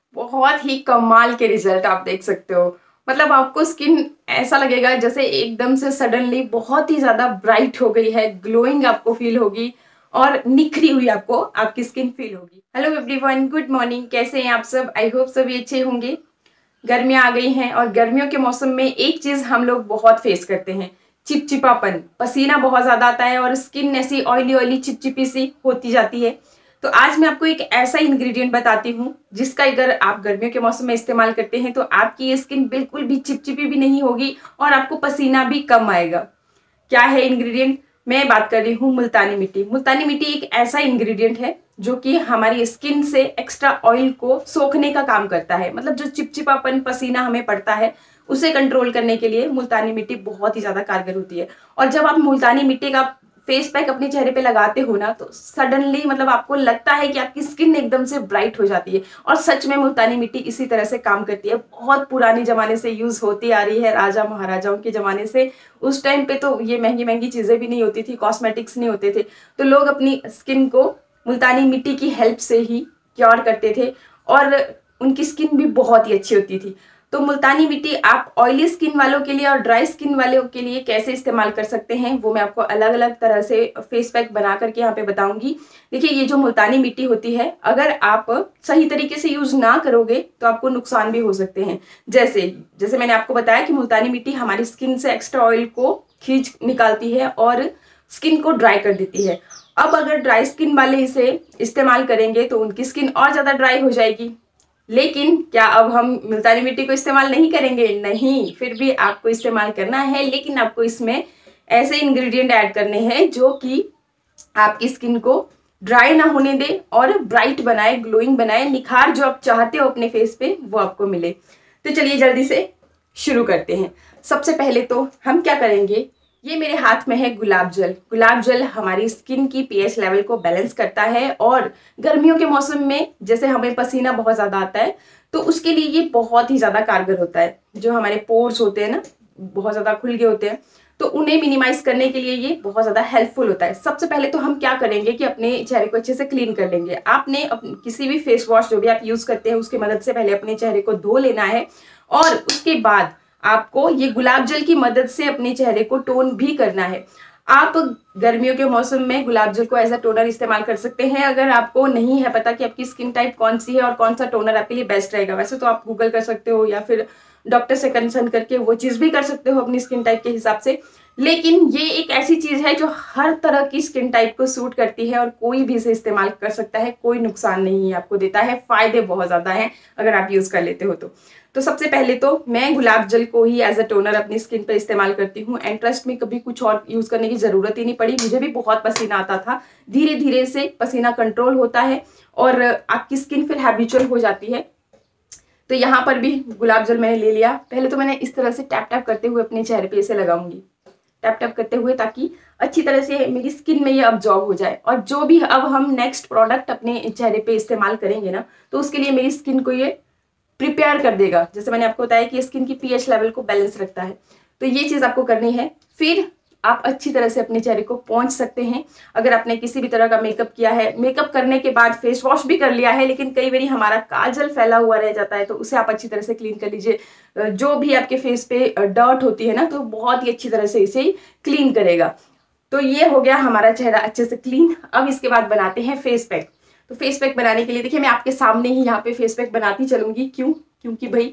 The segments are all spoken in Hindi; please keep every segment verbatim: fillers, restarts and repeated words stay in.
बहुत ही कमाल के रिजल्ट आप देख सकते हो। मतलब आपको स्किन ऐसा लगेगा जैसे एकदम से सडनली बहुत ही ज्यादा ब्राइट हो गई है, ग्लोइंग आपको फील होगी और निखरी हुई आपको आपकी स्किन फील होगी। हेलो एवरीवन, गुड मॉर्निंग, कैसे हैं आप सब? आई होप सभी अच्छे होंगे। गर्मियां आ गई हैं और गर्मियों के मौसम में एक चीज हम लोग बहुत फेस करते हैं, चिपचिपापन। पसीना बहुत ज्यादा आता है और स्किन ऐसी ऑयली ऑयली चिपचिपी सी होती जाती है। तो आज मैं आपको एक ऐसा इंग्रेडिएंट बताती हूँ जिसका अगर आप गर्मियों के मौसम में इस्तेमाल करते हैं तो आपकी ये स्किन बिल्कुल भी चिपचिपी भी नहीं होगी और आपको पसीना भी कम आएगा। क्या है इंग्रेडिएंट? मैं बात कर रही हूँ मुल्तानी मिट्टी। मुल्तानी मिट्टी एक ऐसा इंग्रेडिएंट है जो कि हमारी स्किन से एक्स्ट्रा ऑयल को सोखने का काम करता है। मतलब जो चिपचिपापन पसीना हमें पड़ता है उसे कंट्रोल करने के लिए मुल्तानी मिट्टी बहुत ही ज्यादा कारगर होती है। और जब आप मुल्तानी मिट्टी का फेस पैक अपने चेहरे पे लगाते हो ना तो सडनली मतलब आपको लगता है कि आपकी स्किन एकदम से ब्राइट हो जाती है। और सच में मुल्तानी मिट्टी इसी तरह से काम करती है। बहुत पुरानी जमाने से यूज होती आ रही है, राजा महाराजाओं के जमाने से। उस टाइम पे तो ये महंगी महंगी चीजें भी नहीं होती थी, कॉस्मेटिक्स नहीं होते थे, तो लोग अपनी स्किन को मुल्तानी मिट्टी की हेल्प से ही क्योर करते थे और उनकी स्किन भी बहुत ही अच्छी होती थी। तो मुल्तानी मिट्टी आप ऑयली स्किन वालों के लिए और ड्राई स्किन वालों के लिए कैसे इस्तेमाल कर सकते हैं वो मैं आपको अलग अलग तरह से फेस पैक बना करके यहाँ पे बताऊंगी। देखिए, ये जो मुल्तानी मिट्टी होती है अगर आप सही तरीके से यूज ना करोगे तो आपको नुकसान भी हो सकते हैं। जैसे जैसे मैंने आपको बताया कि मुल्तानी मिट्टी हमारी स्किन से एक्स्ट्रा ऑयल को खींच निकालती है और स्किन को ड्राई कर देती है। अब अगर ड्राई स्किन वाले इसे इस्तेमाल करेंगे तो उनकी स्किन और ज्यादा ड्राई हो जाएगी। लेकिन क्या अब हम मुल्तानी मिट्टी को इस्तेमाल नहीं करेंगे? नहीं, फिर भी आपको इस्तेमाल करना है, लेकिन आपको इसमें ऐसे इंग्रेडिएंट ऐड करने हैं जो कि आपकी स्किन को ड्राई ना होने दे और ब्राइट बनाए, ग्लोइंग बनाए, निखार जो आप चाहते हो अपने फेस पे वो आपको मिले। तो चलिए जल्दी से शुरू करते हैं। सबसे पहले तो हम क्या करेंगे, ये मेरे हाथ में है गुलाब जल। गुलाब जल हमारी स्किन की पीएच लेवल को बैलेंस करता है और गर्मियों के मौसम में जैसे हमें पसीना बहुत ज्यादा आता है तो उसके लिए ये बहुत ही ज्यादा कारगर होता है। जो हमारे पोर्स होते हैं ना, बहुत ज्यादा खुल गए होते हैं, तो उन्हें मिनिमाइज करने के लिए ये बहुत ज्यादा हेल्पफुल होता है। सबसे पहले तो हम क्या करेंगे कि अपने चेहरे को अच्छे से क्लीन कर लेंगे। आपने किसी भी फेस वॉश जो भी आप यूज करते हैं उसकी मदद से पहले अपने चेहरे को धो लेना है और उसके बाद आपको ये गुलाब जल की मदद से अपने चेहरे को टोन भी करना है। आप गर्मियों के मौसम में गुलाब जल को एज अ टोनर इस्तेमाल कर सकते हैं। अगर आपको नहीं है पता कि आपकी स्किन टाइप कौन सी है और कौन सा टोनर आपके लिए बेस्ट रहेगा, वैसे तो आप गूगल कर सकते हो या फिर डॉक्टर से कंसल्ट करके वो चीज भी कर सकते हो अपनी स्किन टाइप के हिसाब से। लेकिन ये एक ऐसी चीज है जो हर तरह की स्किन टाइप को सूट करती है और कोई भी इसे इस्तेमाल कर सकता है, कोई नुकसान नहीं है आपको देता है, फायदे बहुत ज्यादा हैं अगर आप यूज कर लेते हो तो। तो सबसे पहले तो मैं गुलाब जल को ही एज अ टोनर अपनी स्किन पर इस्तेमाल करती हूँ एंड ट्रस्ट में कभी कुछ और यूज करने की जरूरत ही नहीं पड़ी। मुझे भी बहुत पसीना आता था, धीरे धीरे से पसीना कंट्रोल होता है और आपकी स्किन फिर हैबिचुअल हो जाती है। तो यहाँ पर भी गुलाब जल मैंने ले लिया। पहले तो मैंने इस तरह से टैप टैप करते हुए अपने चेहरे पे इसे लगाऊंगी, टैप टैप करते हुए, ताकि अच्छी तरह से मेरी स्किन में ये अब्जॉर्ब हो जाए। और जो भी अब हम नेक्स्ट प्रोडक्ट अपने चेहरे पे इस्तेमाल करेंगे ना तो उसके लिए मेरी स्किन को ये प्रिपेयर कर देगा। जैसे मैंने आपको बताया कि स्किन की पीएच लेवल को बैलेंस रखता है, तो ये चीज आपको करनी है। फिर आप अच्छी तरह से अपने चेहरे को पोंछ सकते हैं। अगर आपने किसी भी तरह का मेकअप किया है, मेकअप करने के बाद फेस वॉश भी कर लिया है, लेकिन कई बार हमारा काजल फैला हुआ रह जाता है, तो उसे आप अच्छी तरह से क्लीन कर लीजिए। जो भी आपके फेस पे डर्ट होती है ना तो बहुत ही अच्छी तरह से इसे क्लीन करेगा। तो ये हो गया हमारा चेहरा अच्छे से क्लीन। अब इसके बाद बनाते हैं फेस पैक। तो फेस पैक बनाने के लिए देखिए मैं आपके सामने ही यहाँ पे फेस पैक बनाती चलूंगी। क्यों? क्योंकि भाई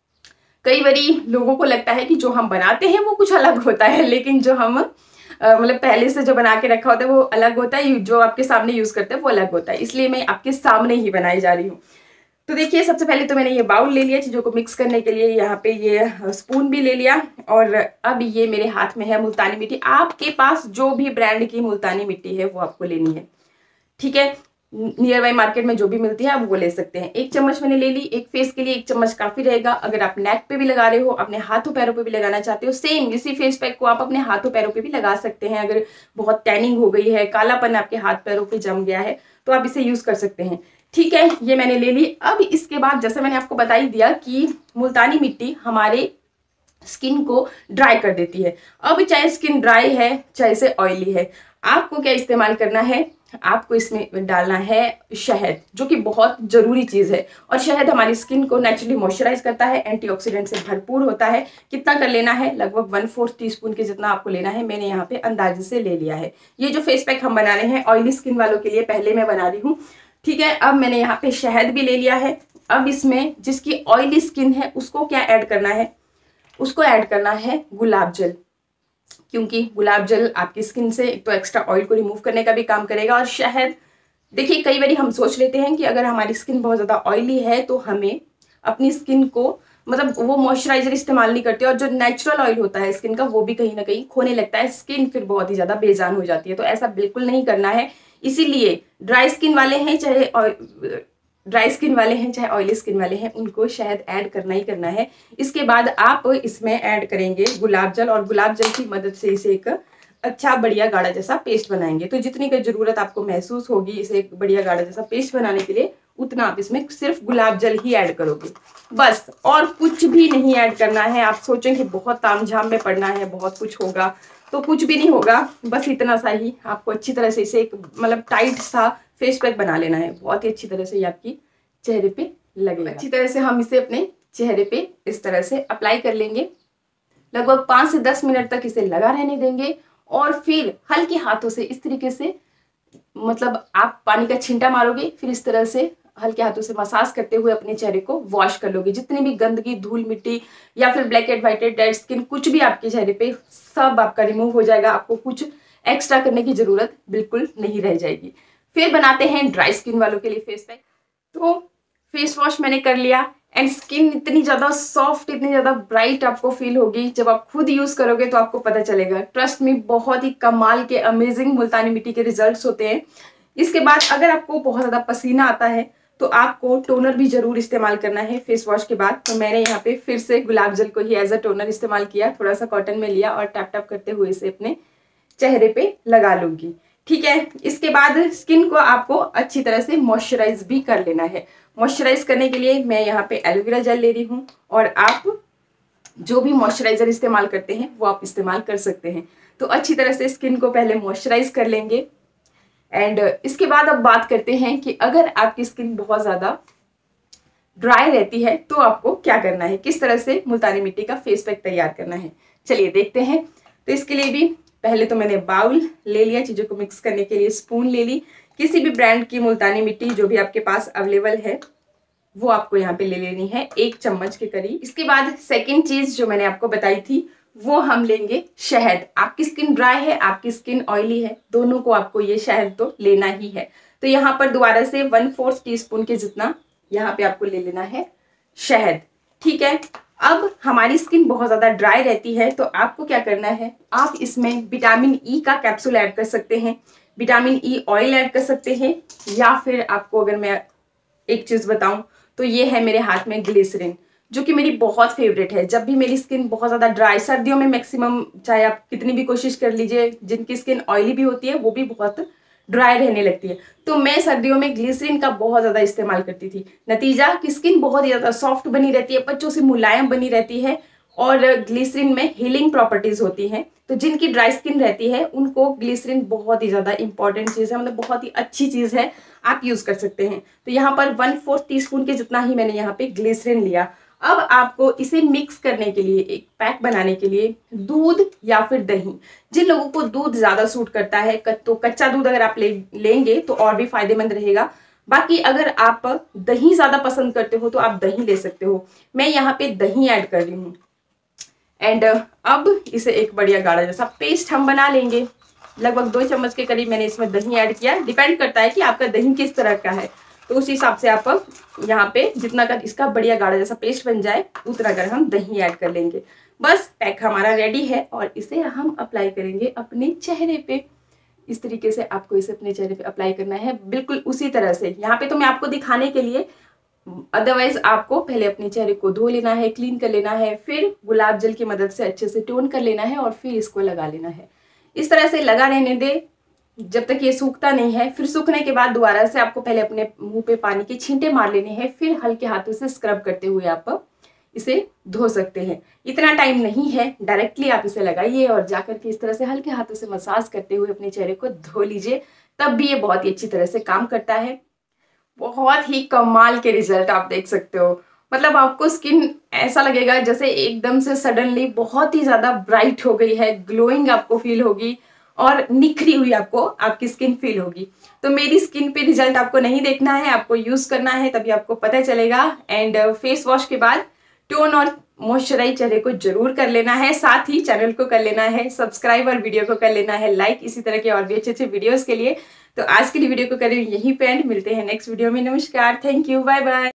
कई बारी लोगों को लगता है कि जो हम बनाते हैं वो कुछ अलग होता है, लेकिन जो हम मतलब पहले से जो बना के रखा होता है वो अलग होता है, जो आपके सामने यूज करते हैं वो अलग होता है। इसलिए मैं आपके सामने ही बनाई जा रही हूँ। तो देखिए सबसे पहले तो मैंने ये बाउल ले लिया चीजों को मिक्स करने के लिए, यहाँ पे ये स्पून भी ले लिया और अब ये मेरे हाथ में है मुल्तानी मिट्टी। आपके पास जो भी ब्रांड की मुल्तानी मिट्टी है वो आपको लेनी है, ठीक है। नियर बाई मार्केट में जो भी मिलती है आप वो ले सकते हैं। एक चम्मच मैंने ले ली। एक फेस के लिए एक चम्मच काफी रहेगा। अगर आप नेक पे भी लगा रहे हो, अपने हाथों पैरों पे भी लगाना चाहते हो, सेम इसी फेस पैक को आप अपने हाथों पैरों पे भी लगा सकते हैं। अगर बहुत टैनिंग हो गई है, कालापन आपके हाथ पैरों पे जम गया है तो आप इसे यूज कर सकते हैं, ठीक है। ये मैंने ले ली। अब इसके बाद जैसे मैंने आपको बता ही दिया कि मुल्तानी मिट्टी हमारे स्किन को ड्राई कर देती है। अब चाहे स्किन ड्राई है चाहे से ऑयली है, आपको क्या इस्तेमाल करना है, आपको इसमें डालना है शहद, जो कि बहुत ज़रूरी चीज़ है। और शहद हमारी स्किन को नेचुरली मॉइस्चराइज करता है, एंटीऑक्सीडेंट से भरपूर होता है। कितना कर लेना है, लगभग वन फोर्थ टी स्पून के जितना आपको लेना है। मैंने यहाँ पे अंदाजे से ले लिया है। ये जो फेस पैक हम बना रहे हैं ऑयली स्किन वालों के लिए पहले मैं बना रही हूँ, ठीक है। अब मैंने यहाँ पे शहद भी ले लिया है। अब इसमें जिसकी ऑयली स्किन है उसको क्या ऐड करना है, उसको ऐड करना है गुलाब जल, क्योंकि गुलाब जल आपकी स्किन से एक तो एक्स्ट्रा ऑयल को रिमूव करने का भी काम करेगा। और शहद, देखिए कई बार हम सोच लेते हैं कि अगर हमारी स्किन बहुत ज़्यादा ऑयली है तो हमें अपनी स्किन को मतलब वो मॉइस्चराइजर इस्तेमाल नहीं करते, और जो नेचुरल ऑयल होता है स्किन का वो भी कहीं ना कहीं खोने लगता है, स्किन फिर बहुत ही ज़्यादा बेजान हो जाती है। तो ऐसा बिल्कुल नहीं करना है। इसीलिए ड्राई स्किन वाले हैं चाहे ड्राई स्किन वाले हैं चाहे ऑयली स्किन वाले हैं, उनको शहद ऐड करना ही करना है। इसके बाद आप इसमें ऐड करेंगे गुलाब जल, और गुलाब जल की मदद से इसे एक अच्छा बढ़िया गाढ़ा जैसा पेस्ट बनाएंगे। तो जितनी की जरूरत आपको महसूस होगी इसे एक बढ़िया गाढ़ा जैसा पेस्ट बनाने के लिए, उतना आप इसमें सिर्फ गुलाब जल ही ऐड करोगे बस, और कुछ भी नहीं ऐड करना है। आप सोचेंगे बहुत तामझाम में पड़ना है, बहुत कुछ होगा, तो कुछ भी नहीं होगा। बस इतना सा ही आपको अच्छी तरह से इसे एक मतलब टाइट सा फेस पैक बना लेना है। बहुत ही अच्छी तरह से ये आपकी चेहरे पे लगेगा। अच्छी तरह से हम इसे अपने चेहरे पे इस तरह से अप्लाई कर लेंगे। लगभग पाँच से दस मिनट तक इसे लगा रहने देंगे, और फिर हल्के हाथों से इस तरीके से मतलब आप पानी का छींटा मारोगे, फिर इस तरह से हल्के हाथों से मसाज करते हुए अपने चेहरे को वॉश कर लोगे। जितनी भी गंदगी, धूल मिट्टी या फिर black and white dead skin कुछ भी आपके चेहरे पे, सब आपका रिमूव हो जाएगा। आपको कुछ एक्स्ट्रा करने की जरूरत बिल्कुल नहीं रह जाएगी। फिर बनाते हैं ड्राई स्किन वालों के लिए फेस पैक। तो फेस वॉश मैंने कर लिया, एंड स्किन इतनी ज़्यादा सॉफ्ट, इतनी ज़्यादा ब्राइट आपको फील होगी। जब आप खुद यूज़ करोगे तो आपको पता चलेगा। ट्रस्ट में बहुत ही कमाल के अमेजिंग मुल्तानी मिट्टी के रिजल्ट्स होते हैं। इसके बाद अगर आपको बहुत ज़्यादा पसीना आता है तो आपको टोनर भी जरूर इस्तेमाल करना है फेस वॉश के बाद। तो मैंने यहाँ पे फिर से गुलाब जल को ही एज अ टोनर इस्तेमाल किया। थोड़ा सा कॉटन में लिया और टैप टैप करते हुए इसे अपने चेहरे पे लगा लूंगी, ठीक है। इसके बाद स्किन को आपको अच्छी तरह से मॉइस्चराइज भी कर लेना है। मॉइस्चराइज करने के लिए मैं यहाँ पे एलोवेरा जेल ले रही हूँ, और आप जो भी मॉइस्चराइजर इस्तेमाल करते हैं वो आप इस्तेमाल कर सकते हैं। तो अच्छी तरह से स्किन को पहले मॉइस्चराइज कर लेंगे, एंड इसके बाद अब बात करते हैं कि अगर आपकी स्किन बहुत ज़्यादा ड्राई रहती है तो आपको क्या करना है, किस तरह से मुल्तानी मिट्टी का फेस पैक तैयार करना है। चलिए देखते हैं। तो इसके लिए भी पहले तो मैंने बाउल ले लिया, चीज़ों को मिक्स करने के लिए स्पून ले ली। किसी भी ब्रांड की मुल्तानी मिट्टी जो भी आपके पास अवेलेबल है वो आपको यहाँ पे ले लेनी है, एक चम्मच के करीब। इसके बाद सेकंड चीज जो मैंने आपको बताई थी वो हम लेंगे शहद। आपकी स्किन ड्राई है, आपकी स्किन ऑयली है, दोनों को आपको ये शहद तो लेना ही है। तो यहाँ पर दोबारा से वन फोर्थ टी स्पून के जितना यहाँ पे आपको ले लेना है शहद, ठीक है। अब हमारी स्किन बहुत ज़्यादा ड्राई रहती है तो आपको क्या करना है, आप इसमें विटामिन ई का कैप्सूल ऐड कर सकते हैं, विटामिन ई ऑयल ऐड कर सकते हैं, या फिर आपको अगर मैं एक चीज़ बताऊं तो ये है मेरे हाथ में ग्लिसरीन, जो कि मेरी बहुत फेवरेट है। जब भी मेरी स्किन बहुत ज़्यादा ड्राई, सर्दियों में मैक्सिमम चाहे आप कितनी भी कोशिश कर लीजिए, जिनकी स्किन ऑयली भी होती है वो भी बहुत ड्राई रहने लगती है, तो मैं सर्दियों में ग्लिसरीन का बहुत ज़्यादा इस्तेमाल करती थी। नतीजा कि स्किन बहुत ही ज़्यादा सॉफ्ट बनी रहती है, बच्चों से मुलायम बनी रहती है, और ग्लिसरीन में हीलिंग प्रॉपर्टीज होती हैं। तो जिनकी ड्राई स्किन रहती है उनको ग्लिसरीन बहुत ही ज़्यादा इंपॉर्टेंट चीज़ है, मतलब बहुत ही अच्छी चीज़ है, आप यूज़ कर सकते हैं। तो यहाँ पर वन फोर्थ टी स्पून के जितना ही मैंने यहाँ पे ग्लिसरीन लिया। अब आपको इसे मिक्स करने के लिए, एक पैक बनाने के लिए दूध या फिर दही, जिन लोगों को दूध ज़्यादा सूट करता है तो कच्चा दूध अगर आप ले लेंगे तो और भी फायदेमंद रहेगा। बाकी अगर आप दही ज़्यादा पसंद करते हो तो आप दही ले सकते हो। मैं यहाँ पे दही ऐड कर रही हूँ, एंड अब इसे एक बढ़िया गाढ़ा जैसा पेस्ट हम बना लेंगे। लगभग दो चम्मच के करीब मैंने इसमें दही ऐड किया। डिपेंड करता है कि आपका दही किस तरह का है, तो उस हिसाब से आप यहाँ पे जितना कर इसका बढ़िया गाढ़ा जैसा पेस्ट बन जाए उतना कर हम दही ऐड कर लेंगे। बस पैक हमारा रेडी है, और इसे हम अप्लाई करेंगे अपने चेहरे पे। इस तरीके से आपको इसे अपने चेहरे पे अप्लाई करना है, बिल्कुल उसी तरह से। यहाँ पे तो मैं आपको दिखाने के लिए, अदरवाइज आपको पहले अपने चेहरे को धो लेना है, क्लीन कर लेना है, फिर गुलाब जल की मदद से अच्छे से टोन कर लेना है, और फिर इसको लगा लेना है। इस तरह से लगा रहने दे जब तक ये सूखता नहीं है। फिर सूखने के बाद दोबारा से आपको पहले अपने मुंह पे पानी के छींटे मार लेने हैं, फिर हल्के हाथों से स्क्रब करते हुए आप इसे धो सकते हैं। इतना टाइम नहीं है, डायरेक्टली आप इसे लगाइए और जाकर के इस तरह से हल्के हाथों से मसाज करते हुए अपने चेहरे को धो लीजिए, तब भी ये बहुत ही अच्छी तरह से काम करता है। बहुत ही कमाल के रिजल्ट आप देख सकते हो। मतलब आपको स्किन ऐसा लगेगा जैसे एकदम से सडनली बहुत ही ज्यादा ब्राइट हो गई है, ग्लोइंग आपको फील होगी और निखरी हुई आपको आपकी स्किन फील होगी। तो मेरी स्किन पे रिजल्ट आपको नहीं देखना है, आपको यूज करना है, तभी आपको पता चलेगा। एंड फेस वॉश के बाद टोन और मॉइस्चराइज चेहरे को जरूर कर लेना है, साथ ही चैनल को कर लेना है सब्सक्राइब और वीडियो को कर लेना है लाइक, इसी तरह के और भी अच्छे अच्छे वीडियोस के लिए। तो आज के लिए वीडियो को करें यहीं पे एंड, मिलते हैं नेक्स्ट वीडियो में। नमस्कार, थैंक यू, बाय बाय।